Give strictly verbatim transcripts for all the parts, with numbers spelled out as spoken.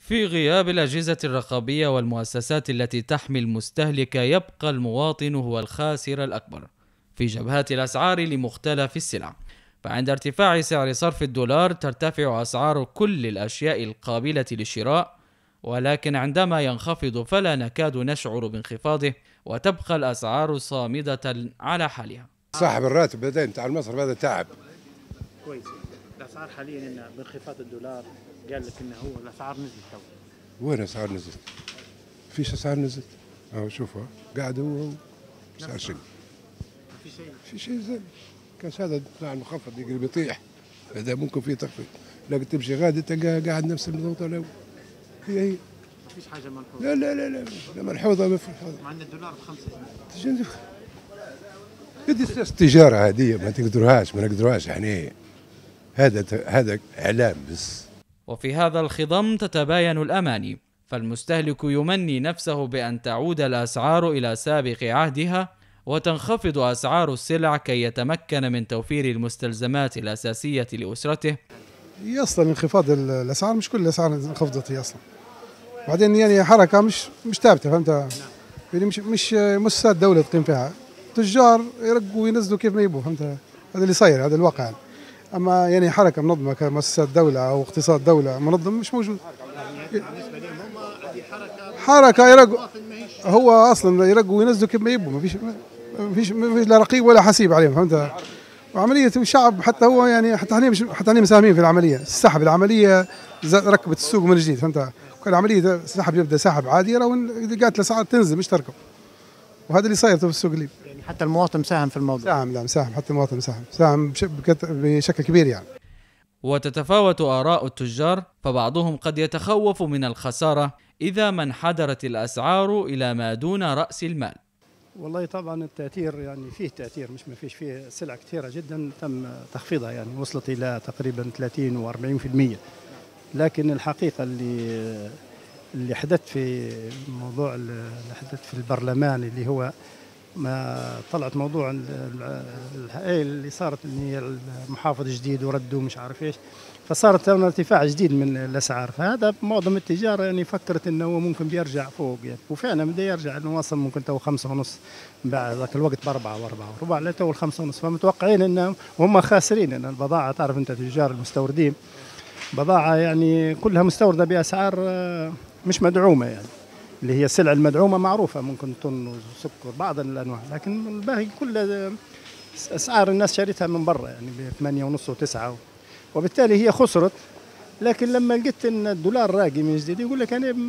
في غياب الأجهزة الرقابية والمؤسسات التي تحمي المستهلك، يبقى المواطن هو الخاسر الأكبر في جبهات الأسعار لمختلف السلع. فعند ارتفاع سعر صرف الدولار ترتفع أسعار كل الأشياء القابلة للشراء، ولكن عندما ينخفض فلا نكاد نشعر بانخفاضه، وتبقى الأسعار صامدة على حالها. صاحب الراتب هذا بتاع المصرف هذا تعب. كويس. الاسعار حاليا إن بانخفاض الدولار قال لك انه هو الاسعار نزلت تو. وين اسعار نزلت؟ فيش اسعار نزلت. اهو شوفوا قاعد هو صار شيء. ما في شيء. في شيء زين. كاس هذا بتاع المخفض يقلب يطيح. هذا ممكن فيه تخفيض. لكن تمشي غادي تلقى قاعد نفس النقطة الأول. هي هي. ما فيش حاجة ملحوظة. لا لا لا لا لا ملحوظة ما في ملحوظة. مع ان الدولار بخمسة جنيه. هذه التجارة هذه ما تقدروهاش ما نقدروهاش يعني. هذا هذا إعلام بس. وفي هذا الخضم تتباين الأماني، فالمستهلك يمني نفسه بأن تعود الأسعار إلى سابق عهدها وتنخفض أسعار السلع كي يتمكن من توفير المستلزمات الأساسية لأسرته. هي اصلا انخفاض الاسعار مش كل الاسعار انخفضت هي اصلا. بعدين يعني حركه مش مش ثابته، فهمت؟ يعني مش مش مؤسسات دوله تقيم فيها، تجار يرقوا وينزلوا كيف ما يبغوا، فهمت؟ هذا اللي صاير، هذا الواقع يعني. اما يعني حركه منظمه كمؤسسات دوله او اقتصاد دوله منظم مش موجود. حركه يرقوا، هو اصلا يرقوا وينزلوا كيف ما يبغوا، ما فيش ما فيش ما فيش لا رقيب ولا حسيب عليهم، فهمت؟ وعملية الشعب حتى هو يعني حتى احنا مش حتى احنا مساهمين في العملية، السحب العملية ركبت السوق من جديد، فهمت؟ كل عملية سحب يبدا سحب عادي، راهو قالت الأسعار تنزل مش تركب. وهذا اللي صاير في السوق الليبي. يعني حتى المواطن مساهم في الموضوع. ساهم، لا مساهم، حتى المواطن مساهم، ساهم بشكل كبير يعني. وتتفاوت آراء التجار، فبعضهم قد يتخوف من الخسارة إذا ما انحدرت الأسعار إلى ما دون رأس المال. والله طبعا التأثير يعني فيه تأثير، مش ما فيش، فيه سلع كثيرة جدا تم تخفيضها، يعني وصلت إلى تقريبا ثلاثين وأربعين في المية. لكن الحقيقة اللي اللي حدث في موضوع اللي حدث في البرلمان، اللي هو ما طلعت موضوع اللي صارت اللي المحافظ جديد وردوا مش عارف ايش، فصارت ارتفاع جديد من الاسعار. فهذا معظم التجار يعني فكرت انه هو ممكن بيرجع فوق يعني، وفعلا بده يرجع، انه وصل ممكن تو خمسة ونص بعد ذاك الوقت باربعه واربعه وربع لتو الخمسه ونص. فمتوقعين انه وهم خاسرين، ان البضاعه تعرف انت تجار المستوردين بضاعه يعني كلها مستورده باسعار مش مدعومه، يعني اللي هي السلع المدعومه معروفه، ممكن طن وسكر بعض الانواع، لكن الباقي كل اسعار الناس شريتها من برا يعني ب ثمانية ونص وتسعة، وبالتالي هي خسرت. لكن لما لقيت ان الدولار راقي من جديد، يقول لك انا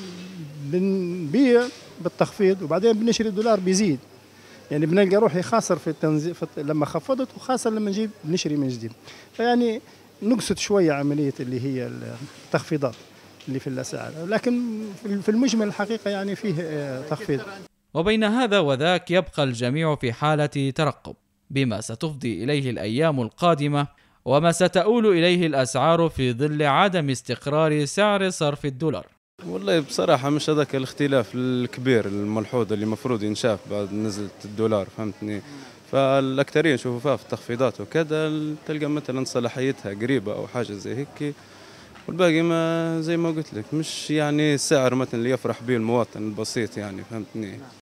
بنبيع بالتخفيض وبعدين بنشري الدولار بيزيد، يعني بنلقى روحي خاسر في التنزيل لما خفضت، وخاسر لما نجيب بنشري من جديد. فيعني نقصت شويه عمليه اللي هي التخفيضات اللي في الأسعار، لكن في المجمل الحقيقة يعني فيه تخفيض. وبين هذا وذاك يبقى الجميع في حالة ترقب بما ستفضي إليه الأيام القادمة، وما ستؤول إليه الأسعار في ظل عدم استقرار سعر صرف الدولار. والله بصراحة مش هذاك الاختلاف الكبير الملحوظ اللي مفروض ينشاف بعد نزلة الدولار، فهمتني؟ فالأكثرين يشوفوا فيها في التخفيضات وكذا، تلقى مثلا صلاحيتها قريبة أو حاجة زي هيك، والباقي ما زي ما قلت لك مش يعني السعر مثلا اللي يفرح به المواطن البسيط، يعني فهمتني.